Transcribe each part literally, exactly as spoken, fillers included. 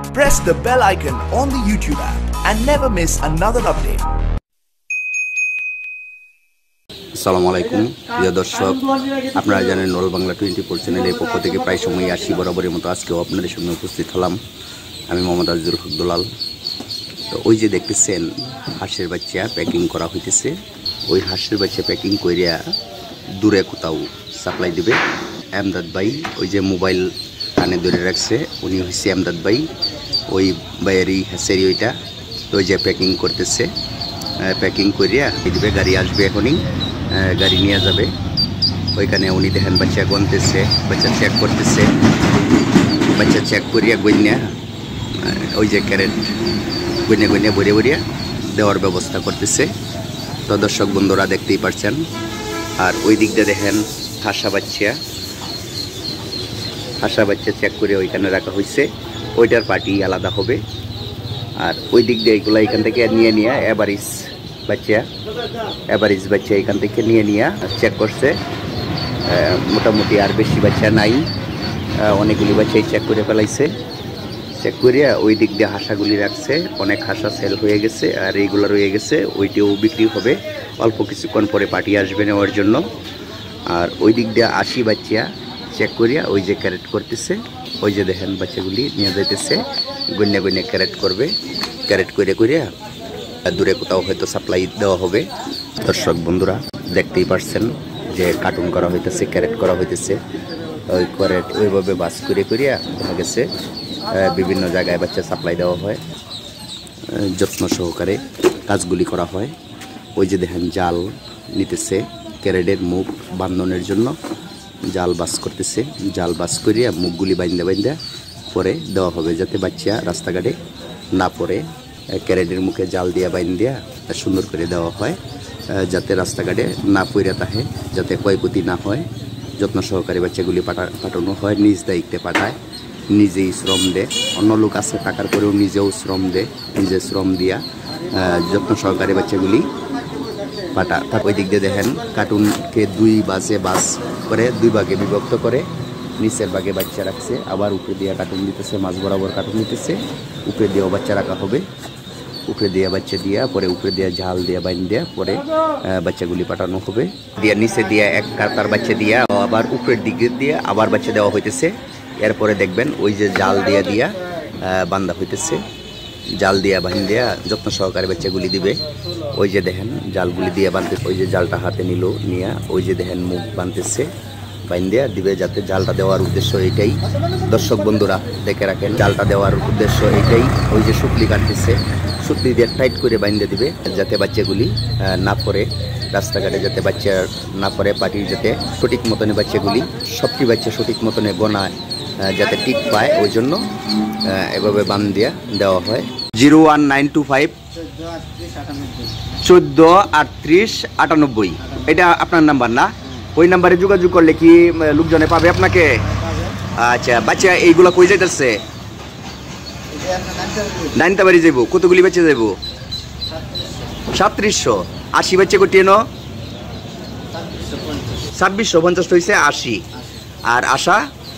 Press the bell icon on the YouTube app and never miss another update. আসসালামু আলাইকুম প্রিয় দর্শক, আপনারা জানেন নোল বাংলা টোয়েন্টি ফোর চ্যানেলের পক্ষ থেকে প্রায় সময় আসি বরাবরের মতো আজকেও আপনাদের সামনে উপস্থিত হলাম। আমি মোহাম্মদ আজিজুল হক দুলাল। তো ওই যে দেখতেছেন হাঁসের বাচ্চা প্যাকিং করা হইতেছে, ওই হাঁসের বাচ্চা প্যাকিং করিয়া দূরে কোথাও সাপ্লাই দিবে। এমদাদ ভাই ওই যে মোবাইল কানে ধরে রাখছে, উনি হচ্ছে এমদাদ ভাই, ওই বাইরেই হাঁসেরই ওইটা। তো ওই যে প্যাকিং করতেছে, প্যাকিং করিয়া দিবে, গাড়ি আসবে এখনই, গাড়ি নিয়ে যাবে। ওইখানে উনি দেখেন বাচ্চা গনতেছে, বাচ্চা চেক করতেছে, বাচ্চা চেক করিয়া গইনা ওই যে ক্যারেট গইনা গইনা ভরিয়া ভরিয়া দেওয়ার ব্যবস্থা করতেছে। তো দর্শক বন্ধুরা দেখতেই পারছেন। আর ওই দিক দিয়ে দেখেন হাঁসা বাচ্চা, হাঁসা বাচ্চা চেক করে ওইখানে রাখা হয়েছে, ওইটার পার্টি আলাদা হবে। আর ওই দিক দিয়ে এইগুলো এখান থেকে নিয়ে নিয়ে অ্যাভারেজ বাচ্চা, অ্যাভারেজ বাচ্চা এখান থেকে নিয়ে নিয়ে চেক করছে। মোটামুটি আর বেশি বাচ্চা নাই, অনেকগুলি বাচ্চাই চেক করে ফেলাইছে। চেক করিয়া ওই দিক দিয়ে হাঁসাগুলি রাখছে, অনেক হাঁসা সেল হয়ে গেছে, আর এইগুলো রয়ে গেছে, ওইটাও বিক্রি হবে। অল্প কিছুক্ষণ পরে পার্টি আসবে নেওয়ার জন্য। আর ওই দিক দিয়ে আশি বাচ্চা চেক করিয়া ওই যে ক্যারেট করতেছে, ওই যে দেখেন বাচ্চাগুলি নিয়ে যাইতেছে, গন্যা গন্যা ক্যারেট করবে। ক্যারেট করে করিয়া দূরে কোথাও হয়তো সাপ্লাই দেওয়া হবে। দর্শক বন্ধুরা দেখতেই পারছেন যে কার্টুন করা হইতেছে, ক্যারেট করা হইতেছে। ওই ক্যারেট ওইভাবে বাস করে করিয়া দেখা গেছে বিভিন্ন জায়গায় বাচ্চা সাপ্লাই দেওয়া হয়, যত্ন সহকারে কাজগুলি করা হয়। ওই যে দেখেন জাল নিতেছে, ক্যারেটের মুখ বান্ধনের জন্য জাল বাস করতেছে, জাল বাস করিয়া মুখগুলি বাইন্দা বাইন্দা পরে দেওয়া হবে, যাতে বাচ্চা রাস্তাঘাটে না পড়ে। ক্যারেটের মুখে জাল দিয়া বাইন দিয়া সুন্দর করে দেওয়া হয়, যাতে রাস্তাঘাটে না পড়ে থাকে, যাতে ক্ষয়ক্ষতি না হয়। যত্ন সহকারে বাচ্চাগুলি পাঠা পাঠানো হয়, নিজ দায়িত্বে পাঠায়, নিজেই শ্রম দেয়। অন্য লোক আছে টাকার পরেও নিজেও শ্রম দেয়, নিজে শ্রম দিয়া যত্ন সহকারে বাচ্চাগুলি পাঠা। তার ওই দিক দিয়ে দেখেন কার্টুনকে দুই বাসে বাস করে, দুই ভাগে বিভক্ত করে, নিচের ভাগে বাচ্চা রাখছে, আবার উপরে দিয়ে কার্টুন দিতেছে, মাছ বরাবর কার্টুন দিতেছে, উপরে দিয়েও বাচ্চা রাখা হবে। উপরে দিয়ে বাচ্চা দিয়া পরে উপরে দিয়ে ঝাল দিয়া বাইন দিয়া পরে বাচ্চাগুলি পাঠানো হবে। দিয়া নিচে দিয়া এক কাতার বাচ্চা দিয়া আবার উপরের দিকে দিয়ে আবার বাচ্চা দেওয়া হইতেছে। এরপরে দেখবেন ওই যে জাল দিয়া দিয়া বান্ধা হইতেছে, জাল দিয়া বাঁধ দিয়া যত্ন সহকারে বাচ্চাগুলি দিবে। ওই যে দেখেন জালগুলি দিয়ে বাঁধতেছে, ওই যে জালটা হাতে নিল নিয়ে ওই যে দেখেন মুখ বাঁধতেছে, বাইন দিয়া দিবে, যাতে জালটা দেওয়ার উদ্দেশ্য এইটাই। দর্শক বন্ধুরা দেখে রাখেন, জালটা দেওয়ার উদ্দেশ্য এইটাই। ওই যে শুকলি কাটতেছে, শুকলি দিয়ে টাইট করে বাইন্দে দিবে, যাতে বাচ্চাগুলি না পড়ে রাস্তাঘাটে, যাতে বাচ্চা না পড়ে, পার্টির যাতে সঠিক মতনে বাচ্চাগুলি সবটি বাচ্চা সঠিক মতনে গোনা যাতে টিক পায়, ওই জন্য এভাবে বান দিয়া দেওয়া হয়। Zero one nine two five চোদ্দ আটত্রিশ আটানব্বই, এটা আপনার নাম্বার না? ওই নাম্বারে যোগাযোগ করলে কি লোকজনে পাবে আপনাকে? আচ্ছা, বাচ্চা এইগুলা কই যাইতেছে? নাইনটা বাড়ি যাইব। কতগুলি বাচ্চা যাইব? সাতত্রিশশো। আশি বাচ্চা কোটি ন? ছাব্বিশশো পঞ্চাশ হয়েছে আশি। আর আশা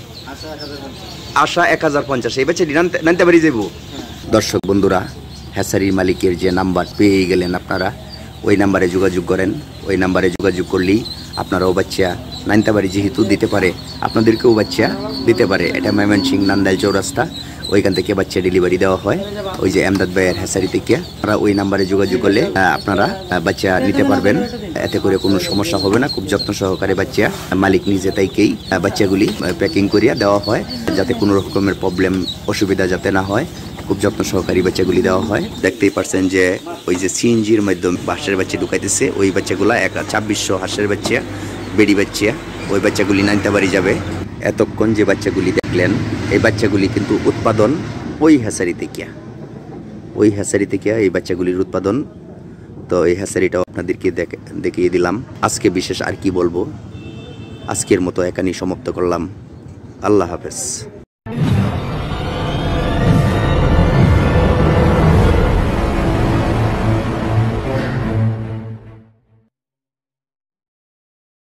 আশা এক হাজার পঞ্চাশ। এই বাচ্চা নাইনটা বাড়ি যাইব। দর্শক বন্ধুরা, হ্যাসারির মালিকের যে নাম্বার পেয়ে গেলেন আপনারা, ওই নাম্বারে যোগাযোগ করেন। ওই নাম্বারে যোগাযোগ করলেই আপনারাও বাচ্চা নাইনতাবাড়ি যেহেতু দিতে পারে, আপনাদেরকেও বাচ্চা দিতে পারে। এটা ময়মনসিংহ নান্দাইল চৌরাস্তা, ওইখান থেকে বাচ্চা ডেলিভারি দেওয়া হয়, ওই যে এমদাদ ভাইয়ের হ্যাসারি থেকে। আপনারা ওই নাম্বারে যোগাযোগ করলে আপনারা বাচ্চা নিতে পারবেন, এতে করে কোনো সমস্যা হবে না। খুব যত্ন সহকারে বাচ্চা মালিক নিজে তাইকেই বাচ্চাগুলি প্যাকিং করিয়া দেওয়া হয়, যাতে কোনো রকমের প্রবলেম অসুবিধা যাতে না হয়। খুব যত্ন সহকারী বাচ্চাগুলি দেওয়া হয়। দেখতেই পারছেন যে ওই যে সিএনজির মাধ্যমে হাঁসের বাচ্চা ঢুকাইতেছে, ওই বাচ্চাগুলা এক ছাব্বিশশো হাঁসের বাচ্চা, বেড়ি বাচ্চা, ওই বাচ্চাগুলি নাইনতাবাড়ি যাবে। এতক্ষণ যে বাচ্চাগুলি দেখলেন, এই বাচ্চাগুলি কিন্তু উৎপাদন ওই হ্যাসারি থেকে, ওই হ্যাসারি থেকে এই বাচ্চাগুলির উৎপাদন। তো এই হ্যাসারিটাও আপনাদেরকে দেখিয়ে দিলাম। আজকে বিশেষ আর কি বলবো, আজকের মতো এখানেই সমাপ্ত করলাম। আল্লাহ হাফেজ।